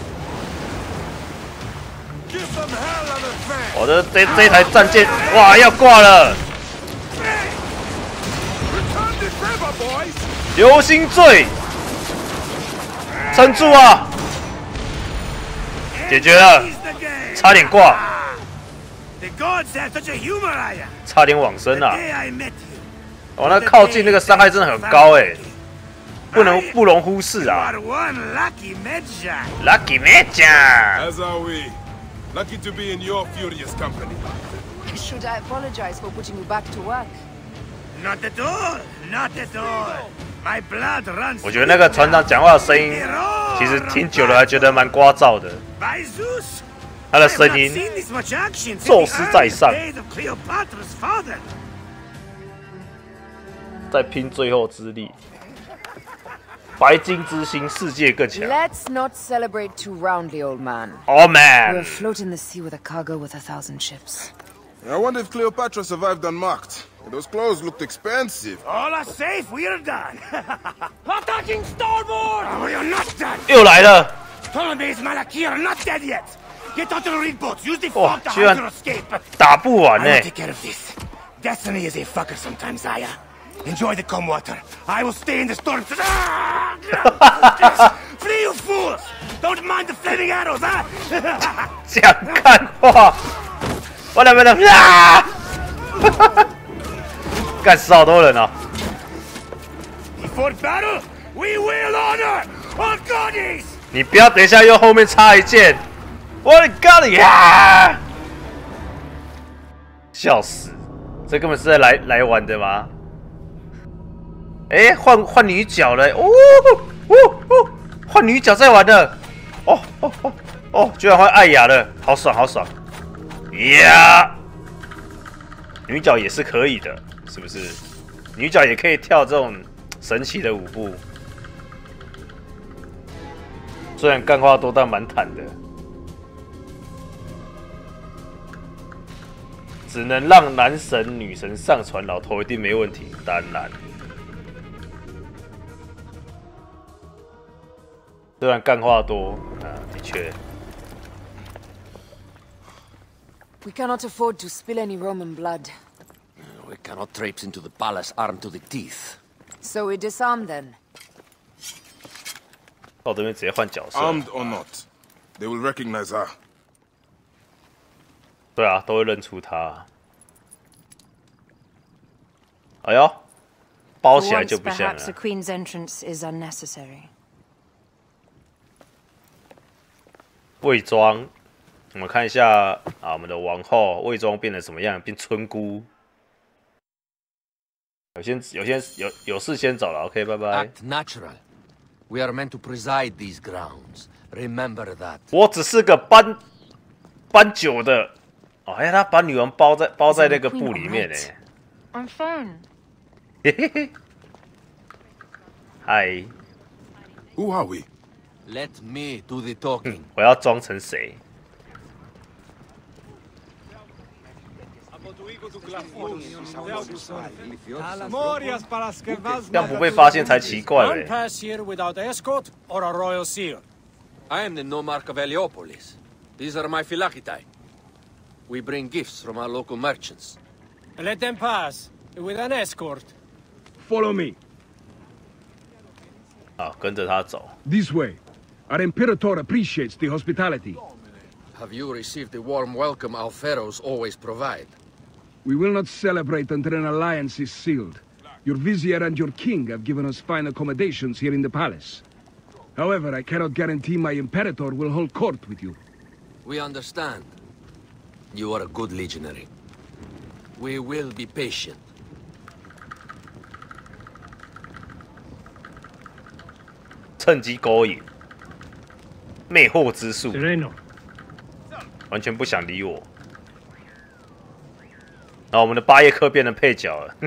我的这这一台战舰，哇，要挂了！流星坠，撑住啊！解决了，差点挂。 差点往生啊！哦，那靠近那个伤害真的很高哎。 不能不容忽视啊 You are one lucky Medjay. ！Lucky Medjay， As are we. Lucky to be in your furious company. Should I apologize for putting you back to work? Not at all. Not at all. My blood runs. 我觉得那个船长讲话的声音，其实听久了还觉得蛮聒噪的。 By Zeus. 他的声音，宙斯在上，在拼最后之力。白金之星，世界更强。 Let's not celebrate too roundly, old man. Oh man! We're afloat in the sea with a cargo with a thousand ships. I wonder if Cleopatra survived unmarked. Those clothes looked expensive. All are safe. We're done. Attacking starboard! Oh, you're not done. 又来了。 Ptolemy's Malakir are not dead yet. Get onto the reed boats. Use the fog to 居 hide 然 your escape. 打不完呢、 I will take care of this. Destiny is a fucker sometimes, Aya. Enjoy the calm water. I will stay in the storm. Flee, you fools! Don't mind the flaming arrows, huh? 讲干话，完了完了啊！干死好多人哦。 Before battle, we will honor our goddess. 你不要等一下又后面插一箭，我的 God 呀！笑死，这根本是在来来玩的吗？哎，换换女角了，哦哦哦，换女角在玩的，哦哦哦哦，居然换艾雅了，好爽好爽，呀！女角也是可以的，是不是？女角也可以跳这种神奇的舞步。 虽然干话多，但蛮坦的，只能让男神女神上船，老头一定没问题。当然，虽然干话多，啊，的确。 We cannot afford to spill any Roman blood. We cannot traipse into the palace armed to the teeth. So we disarm then. 到这边直接换角色。 Armed or not, they will recognize her. 对啊，都会认出他。哎呦，包起来就不像 Perhaps the 了。 Queen's entrance is unnecessary. 伪装，我们看一下啊，我们的王后伪装变成什么样？变村姑。有先有先有有事先走了 ，OK， 拜拜。 Act natural. We are meant to preside these grounds. Remember that. 我只是个搬搬酒的。哦，哎，他把女王包在包在那个布里面呢。 I'm fine. 嘿嘿嘿。嗨。 Who are we? Let me do the talking. 我要装成谁？这样不被发现才奇怪嘞。 pass here without escort or a royal seal. I am the nomarch of Heliopolis. These are my phylakitae. We bring gifts from our local merchants. Let them pass with an escort. Follow me. 啊，跟着他走。 This way. Our Imperator appreciates the hospitality. Have you received the warm welcome our pharaohs always provide? We will not celebrate until an alliance is sealed. Your vizier and your king have given us fine accommodations here in the palace. However, I cannot guarantee my Imperator will hold court with you. We understand. You are a good legionary. We will be patient. 趁机勾引，魅惑之术，完全不想理我。然后我们的巴耶克变成配角了。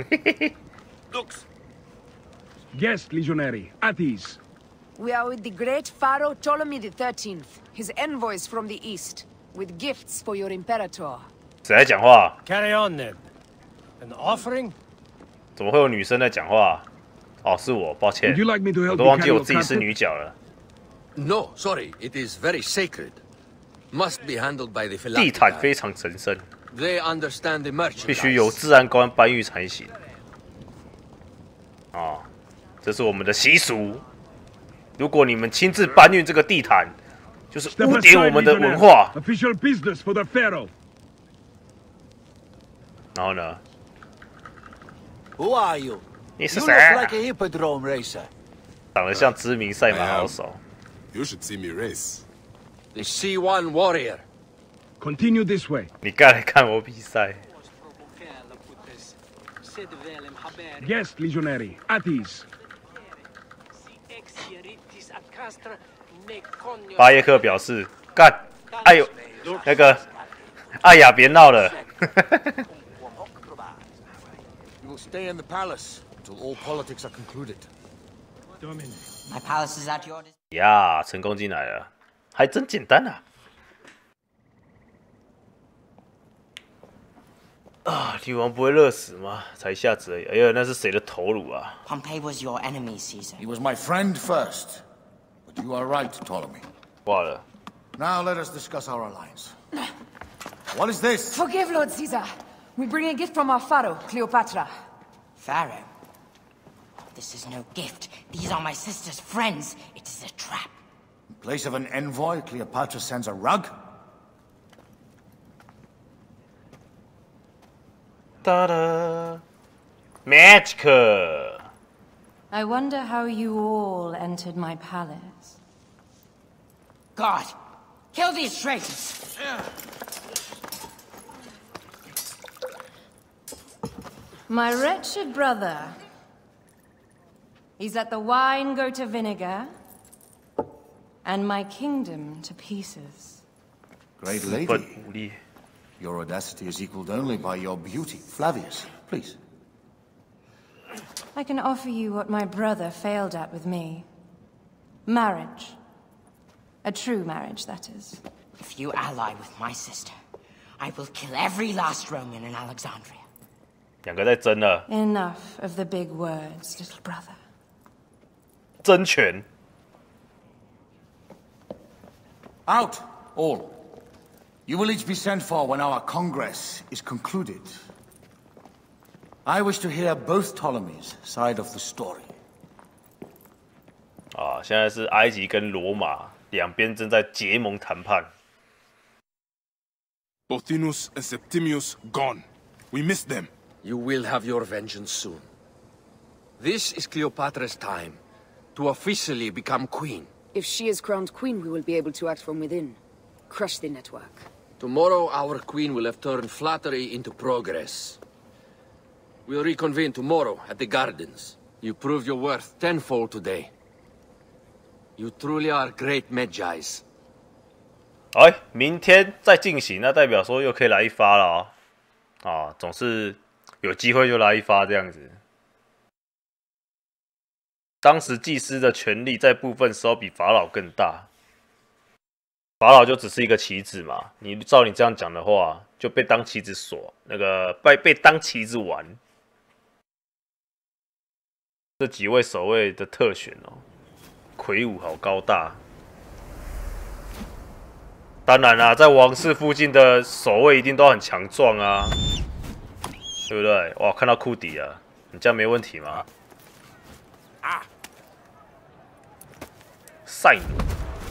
Yes, legionary. At ease. We are with the great Pharaoh Ptolemy the Thirteenth, his envoys from the east, with gifts for your Imperator. 谁在讲话？ Carry on then. An offering? 怎么会有女生在讲话？哦，是我，抱歉， Would you like me to help 我都 you 忘记 carry 我 your 自己是 carpet? 女角了。 No, sorry. It is very sacred. Must be handled by the 地毯 phylakitae. 非常神圣， They understand the 必须由 merchandise. 治安官搬运才行。哦，这是我们的习俗。如果你们亲自搬运这个地毯，就是 Step 污点 aside, 我们的 legionary. 文化。 Official business for the Pharaoh. 然后呢？ Who are you? 你是 You 谁 look like a hippodrome racer. 长得像知名赛马好手。 You should see me race. The C one warrior. Continue this way. 你该来看我比赛。 Yes, legionary. At ease. 巴耶克表示：“干，哎呦，那个，艾雅别闹了。” You will stay in the palace until all politics are concluded. My palace is at your disposal. 呀，成功进来了，还真简单啊！啊，女王不会热死吗？才一下子而已。哎呀，那是谁的头颅啊 Pompey was your enemy, Caesar. He was my friend first. But you are right, Ptolemy. 挂了。 Now let us discuss our alliance. What is this? Forgive, Lord Caesar. We bring a gift from our pharaoh, Cleopatra. Pharaoh? This is no gift. These are my sister's friends. It is a trap. In place of an envoy, Cleopatra sends a rug? Ta-da! Magic! I wonder how you all entered my palace. God! Kill these traitors! My wretched brother. He's let the wine go to vinegar, and my kingdom to pieces. Great lady. Your audacity is equaled only by your beauty. Flavius, please. I can offer you what my brother failed at with me. Marriage. A true marriage, that is. If you ally with my sister, I will kill every last Roman in Alexandria. 两个在争了。 Enough of the big words, little brother. 争权。 Out, all. You will each be sent for when our congress is concluded. I wish to hear both Ptolemies' side of the story. 啊，现在是埃及跟罗马两边正在结盟谈判。 Pothinus and Septimius gone. We missed them. You will have your vengeance soon. This is Cleopatra's time to officially become queen. If she is crowned queen, we will be able to act from within. Crush the network. Tomorrow, our queen will have turned flattery into progress. We'll reconvene tomorrow at the gardens. You proved your worth tenfold today. You truly are great Magi's. 哎，明天再进行，那代表说又可以来一发了啊！啊，总是有机会就来一发这样子。当时祭司的权力在部分时候比法老更大，法老就只是一个棋子嘛。你照你这样讲的话，就被当棋子锁，那个被被当棋子玩。这几位守卫的特选哦，魁梧好高大。当然啦、啊，在王室附近的守卫一定都很强壮啊，对不对？哇，看到库迪了，你这样没问题吗？啊！赛努，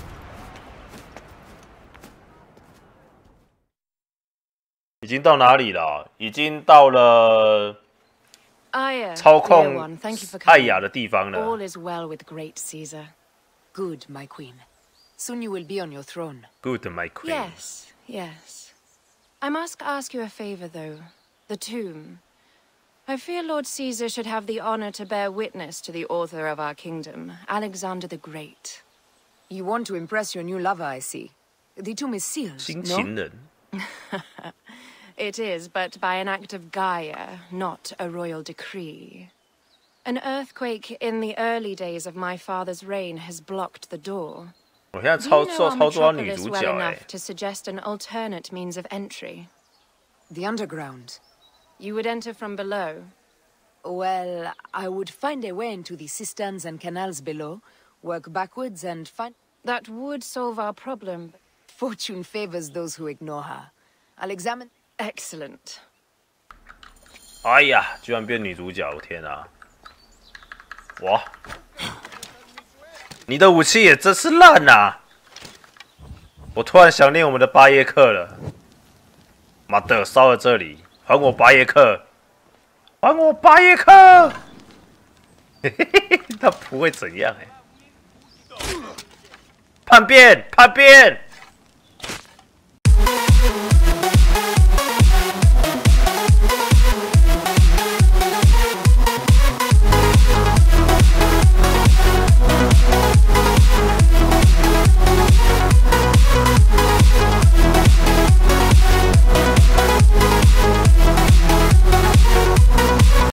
已经到哪里了？已经到了操控艾雅的地方了。 All is well with great Caesar. Good, my queen. Soon you will be on your throne. Good, my queen. Yes, yes. I must ask you a favor, though. The tomb. I fear Lord Caesar should have the honor to bear witness to the author of our kingdom, Alexander the Great. You want to impress your new lover, I see. The tomb is sealed, 新情人 no? It is, but by an act of Gaia, not a royal decree. An earthquake in the early days of my father's reign has blocked the door. 我现在操作操作女主角哎 to suggest an alternate means of entry. The underground. You would enter from below. Well, I would find a way into the cisterns and canals below, work backwards and find... That would solve our problem. Fortune favors those who ignore her. I'll examine... Excellent. 哎呀，居然变女主角！天啊！哇！你的武器也真是烂呐、啊！我突然想念我们的巴耶克了。妈的，烧了这里，还我巴耶克！还我巴耶克！嘿嘿嘿，他不会怎样哎、欸。 叛变，叛变！